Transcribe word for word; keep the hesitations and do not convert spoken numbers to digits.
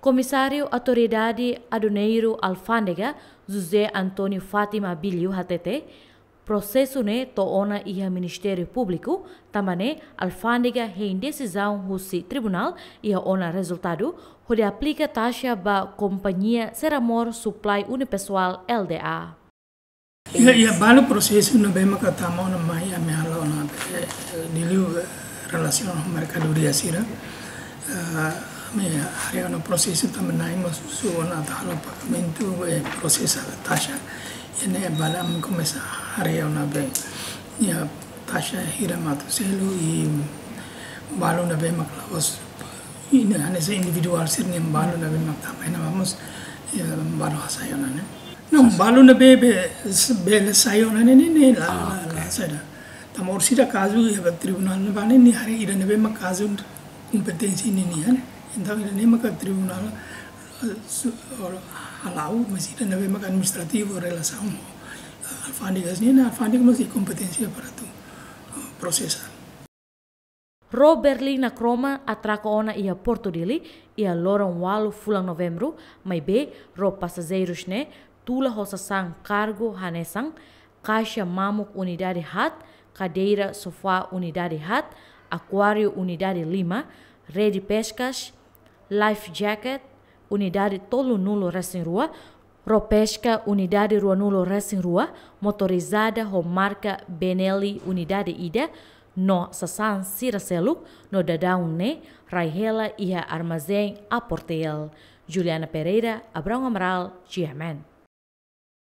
Comissário Autoridade Aduneiro Alfândega, José Antônio Fátima Bilio H T T, processo ne to ona iha Ministério Público, também Alfândega em decisão husi tribunal iha ona resultado, onde aplica taxa ba companhia Seramor Supply Unipessoal L D A. Ia ia balo processo no bem makata mau na mai a me halo na diliu relação mercadoria sira me hari no processo também nai mas su na halo pagamento e processo taxa ini balam começa hari na bem ia taxa hira matu selu e balo na bem maklavos ini anese individual sir nem balo na bem makta mai na vamos balo hasayona ne. Não, balo na bebe bele sayo na ne ne la la sada. Tamor sida caso e a tribunal na bane ni hari ida ne be ma caso competência ni ni han. Então ida ne ma ka tribunal halau mas ida ne be ma administrativo relação alfândegas ni na alfândega mas competência para tu processar. Ro Berlim na Croma atraca ona ia Porto Dili ia lorong walu fulang novembro, mai be ro passageiros ne tula hosasang cargo hanesang, caixa mamuk unidade hat, cadeira sofá unidade hat, aquário unidade lima, rede pescas, life jacket, unidade tolo nulo racing rua, ro pesca unidade rua nulo racing rua, motorizada ho marca Benelli unidade ida, no sasan siraseluk, no dadaun ne, raihela iha armazém a Portel. Juliana Pereira, Abrão Amaral, G M N.